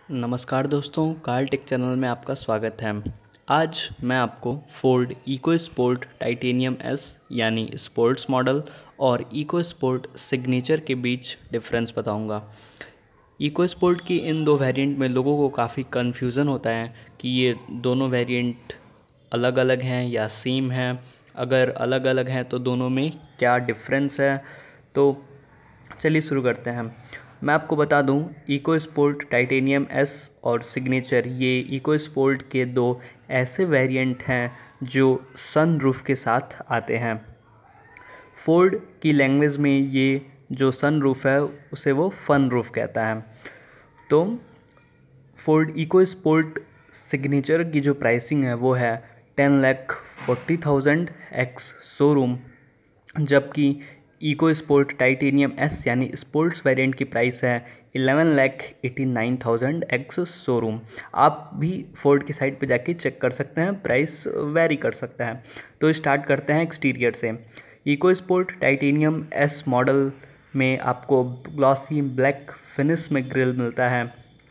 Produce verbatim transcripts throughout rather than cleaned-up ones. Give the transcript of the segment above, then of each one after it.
नमस्कार दोस्तों, car take channel में आपका स्वागत है। आज मैं आपको Ford EcoSport titanium S यानी स्पोर्ट्स मॉडल और इको स्पोर्ट सिग्नेचर के बीच डिफरेंस बताऊंगा। इको स्पोर्ट की इन दो वेरिएंट में लोगों को काफ़ी कन्फ्यूज़न होता है कि ये दोनों वेरिएंट अलग अलग हैं या सेम हैं। अगर अलग अलग हैं तो दोनों में क्या डिफरेंस है, तो चलिए शुरू करते हैं। मैं आपको बता दूं, इको स्पोर्ट टाइटेनियम एस और सिग्नेचर ये इको स्पोर्ट के दो ऐसे वेरिएंट हैं जो सन रूफ के साथ आते हैं। फोर्ड की लैंग्वेज में ये जो सन रूफ है उसे वो फन रूफ कहता है। तो फोर्ड इको स्पोर्ट सिग्नेचर की जो प्राइसिंग है वो है ten lakh forty thousand ex showroom, जबकि इको स्पोर्ट टाइटेनियम एस यानी स्पोर्ट्स वेरिएंट की प्राइस है eleven lakh eighty nine thousand ex showroom. आप भी फोर्ड की साइट पे जाके चेक कर सकते हैं, प्राइस वेरी कर सकता है। तो स्टार्ट करते हैं एक्सटीरियर से। EcoSport titanium S model में आपको ग्लॉसी ब्लैक फिनिश में ग्रिल मिलता है।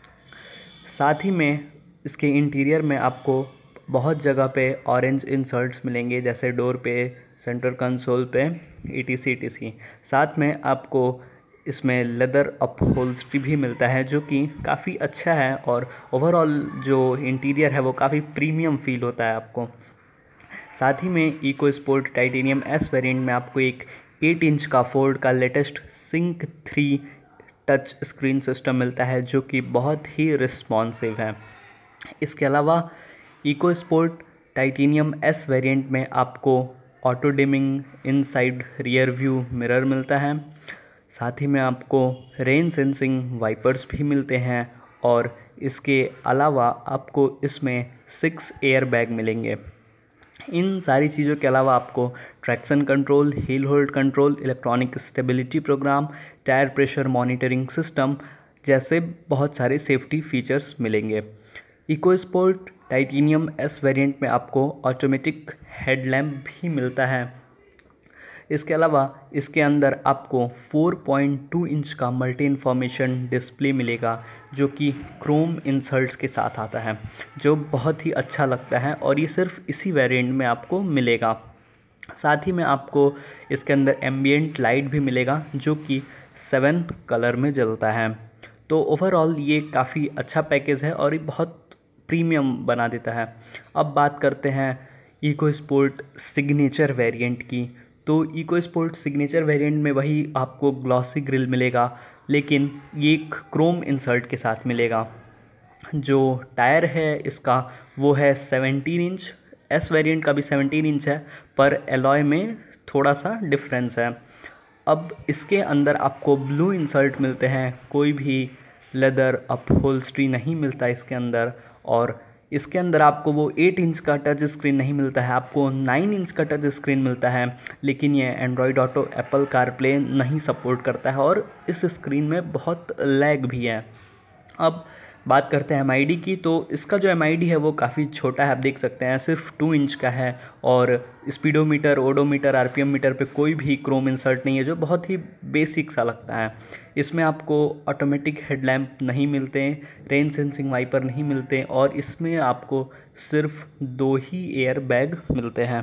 साथ ही में इसके इंटीरियर में आपको बहुत जगह पे ऑरेंज इंसर्ट्स मिलेंगे, जैसे डोर पे, सेंटर कंसोल पे, ईटीसी ईटीसी। साथ में आपको इसमें लेदर अपहोल्स्ट्री भी मिलता है जो कि काफ़ी अच्छा है, और ओवरऑल जो इंटीरियर है वो काफ़ी प्रीमियम फील होता है आपको। साथ ही में EcoSport titanium S variant में आपको एक एट इंच का फोर्ड का latest sync three touch screen system मिलता है जो कि बहुत ही रिस्पॉन्सिव है। इसके अलावा EcoSport titanium S variant में आपको auto dimming inside rear view mirror मिलता है। साथ ही में आपको रेन सेंसिंग वाइपर्स भी मिलते हैं, और इसके अलावा आपको इसमें सिक्स एयर बैग मिलेंगे। इन सारी चीज़ों के अलावा आपको traction control, hill hold control, electronic stability programme, tyre pressure monitoring system जैसे बहुत सारे सेफ्टी फीचर्स मिलेंगे। EcoSport titanium S variant में आपको ऑटोमेटिक हेडलैम्प भी मिलता है। इसके अलावा इसके अंदर आपको फोर पॉइंट टू इंच का मल्टी इन्फॉर्मेशन डिस्प्ले मिलेगा जो कि क्रोम इंसर्ट्स के साथ आता है, जो बहुत ही अच्छा लगता है, और ये सिर्फ इसी वेरिएंट में आपको मिलेगा। साथ ही में आपको इसके अंदर एम्बिएंट लाइट भी मिलेगा जो कि सेवन कलर में जलता है। तो ओवरऑल ये काफ़ी अच्छा पैकेज है और ये बहुत प्रीमियम बना देता है। अब बात करते हैं इको स्पोर्ट सिग्नेचर वेरिएंट की। तो इको स्पोर्ट सिग्नेचर वेरिएंट में वही आपको ग्लॉसी ग्रिल मिलेगा, लेकिन ये एक क्रोम इंसर्ट के साथ मिलेगा। जो टायर है इसका वो है सेवनटीन इंच। एस वेरिएंट का भी सेवनटीन इंच है, पर एलॉय में थोड़ा सा डिफरेंस है। अब इसके अंदर आपको ब्लू इंसर्ट मिलते हैं, कोई भी लेदर अपहोल्स्ट्री नहीं मिलता इसके अंदर। और इसके अंदर आपको वो एट इंच का टच स्क्रीन नहीं मिलता है, आपको नाइन इंच का टच स्क्रीन मिलता है, लेकिन ये एंड्रॉयड ऑटो, एप्पल कारप्ले नहीं सपोर्ट करता है, और इस स्क्रीन में बहुत लैग भी है। अब बात करते हैं एमआईडी की। तो इसका जो एमआईडी है वो काफ़ी छोटा है, आप देख सकते हैं सिर्फ टू इंच का है, और स्पीडोमीटर, ओडोमीटर, आरपीएम मीटर पे कोई भी क्रोम इंसर्ट नहीं है, जो बहुत ही बेसिक सा लगता है। इसमें आपको ऑटोमेटिक हेडलैम्प नहीं मिलते, रेन सेंसिंग वाइपर नहीं मिलते, और इसमें आपको सिर्फ दो ही एयर बैग मिलते हैं।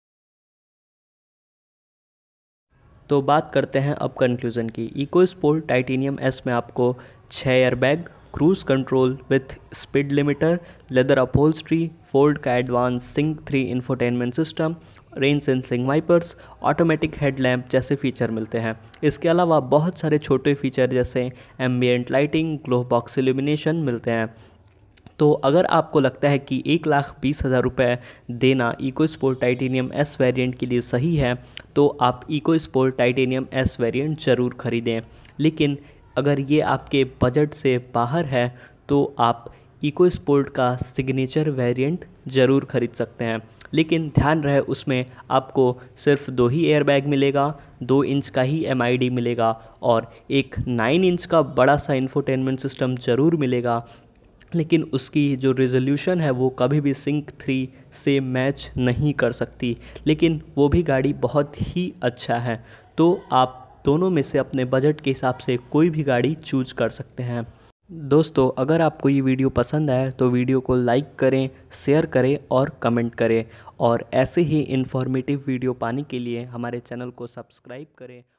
तो बात करते हैं अब कंक्लूज़न की। इको स्पोर्ट टाइटेनियम एस में आपको छः air bag, cruise control with speed limiter, leather upholstery, Ford का advance sync three infotainment system, rain sensing wipers, automatic headlamp जैसे फीचर मिलते हैं। इसके अलावा बहुत सारे छोटे फीचर जैसे ambient lighting, glow box illumination मिलते हैं। तो अगर आपको लगता है कि एक लाख बीस हज़ार रुपये देना EcoSport titanium S variant के लिए सही है, तो आप EcoSport titanium S variant ज़रूर खरीदें। लेकिन अगर ये आपके बजट से बाहर है तो आप इको स्पोर्ट का सिग्नेचर वेरिएंट ज़रूर खरीद सकते हैं। लेकिन ध्यान रहे उसमें आपको सिर्फ दो ही एयरबैग मिलेगा, दो इंच का ही एमआईडी मिलेगा, और एक नाइन इंच का बड़ा सा इंफोटेनमेंट सिस्टम ज़रूर मिलेगा, लेकिन उसकी जो रिजोल्यूशन है वो कभी भी सिंक थ्री से मैच नहीं कर सकती। लेकिन वो भी गाड़ी बहुत ही अच्छा है। तो आप दोनों में से अपने बजट के हिसाब से कोई भी गाड़ी चूज कर सकते हैं। दोस्तों, अगर आपको ये वीडियो पसंद आए तो वीडियो को लाइक करें, शेयर करें और कमेंट करें। और ऐसे ही इन्फॉर्मेटिव वीडियो पाने के लिए हमारे चैनल को सब्सक्राइब करें।